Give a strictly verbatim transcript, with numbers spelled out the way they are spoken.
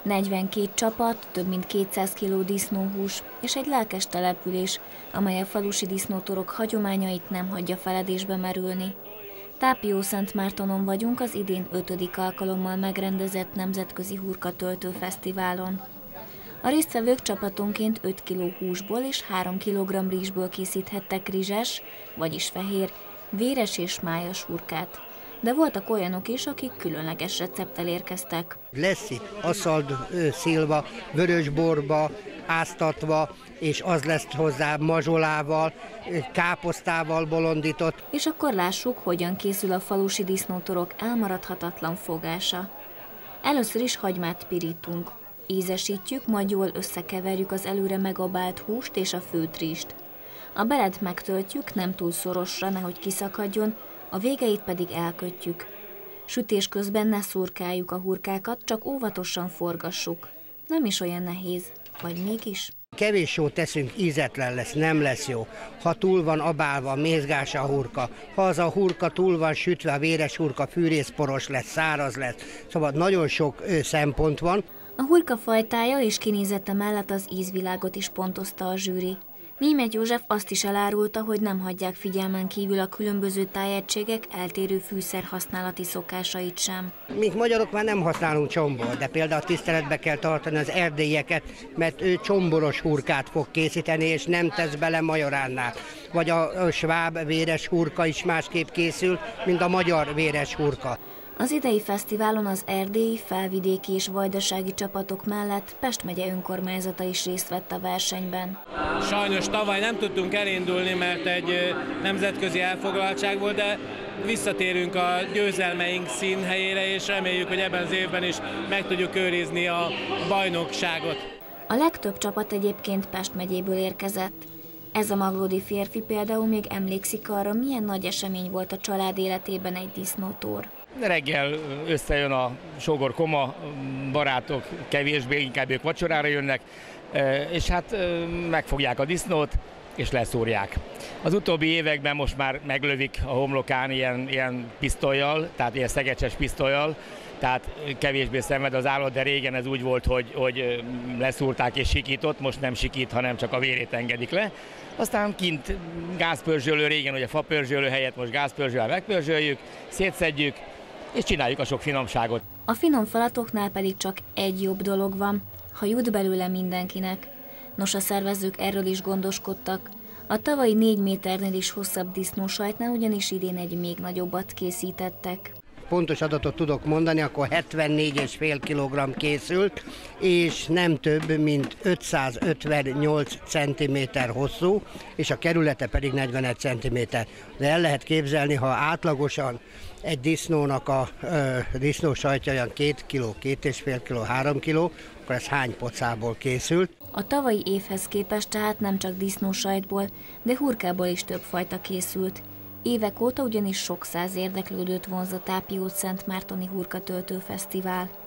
negyvenkét csapat, több mint kétszáz kiló disznóhús és egy lelkes település, amely a falusi disznótorok hagyományait nem hagyja feledésbe merülni. Tápiószentmártonon vagyunk az idén ötödik alkalommal megrendezett nemzetközi hurkatöltő fesztiválon. A résztvevők csapatonként öt kiló húsból és három kilogramm rizsből készíthettek rizses, vagyis fehér, véres és májas hurkát. De voltak olyanok is, akik különleges recepttel érkeztek. Lesz itt aszald szilva, vörösborba, áztatva, és az lesz hozzá mazsolával, káposztával bolondított. És akkor lássuk, hogyan készül a falusi disznótorok elmaradhatatlan fogása. Először is hagymát pirítunk. Ízesítjük, majd jól összekeverjük az előre megabált húst és a főtt rizst. A belet megtöltjük, nem túl szorosra, nehogy kiszakadjon, a végeit pedig elkötjük. Sütés közben ne szurkáljuk a hurkákat, csak óvatosan forgassuk. Nem is olyan nehéz, vagy mégis? Kevés sót teszünk, ízetlen lesz, nem lesz jó. Ha túl van abálva, mézgás a hurka, ha az a hurka túl van sütve, a véres hurka fűrészporos lesz, száraz lesz. Szóval nagyon sok ö, szempont van. A hurka fajtája és kinézete mellett az ízvilágot is pontozta a zsűri. Németh József azt is elárulta, hogy nem hagyják figyelmen kívül a különböző tájegységek eltérő fűszerhasználati szokásait sem. Mi magyarok már nem használunk csombor, de például tiszteletbe kell tartani az erdélyeket, mert ő csomboros hurkát fog készíteni, és nem tesz bele majoránnát. Vagy a, a sváb véres hurka is másképp készül, mint a magyar véres hurka. Az idei fesztiválon az erdélyi, felvidéki és vajdasági csapatok mellett Pest megye önkormányzata is részt vett a versenyben. Sajnos tavaly nem tudtunk elindulni, mert egy nemzetközi elfoglaltság volt, de visszatérünk a győzelmeink színhelyére, és reméljük, hogy ebben az évben is meg tudjuk őrizni a bajnokságot. A legtöbb csapat egyébként Pest megyéből érkezett. Ez a maglódi férfi például még emlékszik arra, milyen nagy esemény volt a család életében egy disznótor. Reggel összejön a sógor koma, barátok kevésbé, inkább ők vacsorára jönnek, és hát megfogják a disznót, és leszúrják. Az utóbbi években most már meglövik a homlokán ilyen, ilyen pisztollyal, tehát ilyen szegecses pisztollyal, tehát kevésbé szenved az állat, de régen ez úgy volt, hogy, hogy leszúrták és sikított, most nem sikít, hanem csak a vérét engedik le. Aztán kint gázpörzsölő, régen ugye fapörzsölő helyett most gázpörzsővel megpörzsöljük, szétszedjük, és csináljuk a sok finomságot. A finom falatoknál pedig csak egy jobb dolog van, ha jut belőle mindenkinek. Nos, a szervezők erről is gondoskodtak. A tavalyi négy méternél is hosszabb disznósajtnál ugyanis idén egy még nagyobbat készítettek. Pontos adatot tudok mondani, akkor hetvennégy egész öt kilogramm készült, és nem több, mint ötszázötvennyolc centiméter hosszú, és a kerülete pedig negyvenegy centiméter. De el lehet képzelni, ha átlagosan egy disznónak a ö, disznósajtja olyan két kiló, két és fél kiló, három kiló, akkor ez hány pocából készült. A tavalyi évhez képest tehát nem csak disznósajtból, de hurkából is több fajta készült. Évek óta ugyanis sok száz érdeklődőt vonz a Tápiószentmártoni hurkatöltő fesztivál.